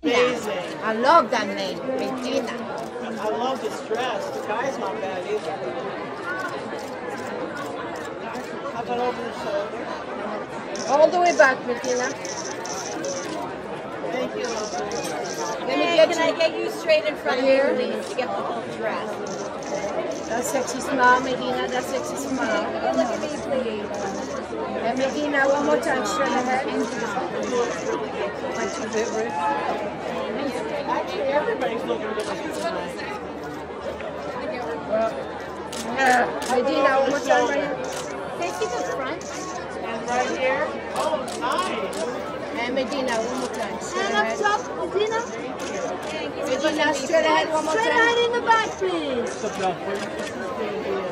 Amazing. I love that name, Medina. I love this dress. The guy's not bad either. How about over the shoulder? All the way back, Medina. Thank you. Can I get you straight in front here, please, to get the whole dress? That's sexy smile, Medina. That's sexy smile. Look at me, please. And Medina, one more time, straight ahead. Actually, everybody's looking really good tonight. Medina, one more time, right here. Facing the front. And right here. Oh, nice. And Medina, one more time. Straight And up ahead. top, Medina. Medina, straight ahead, one more Straight time. ahead in the back, please. What's up, Duff?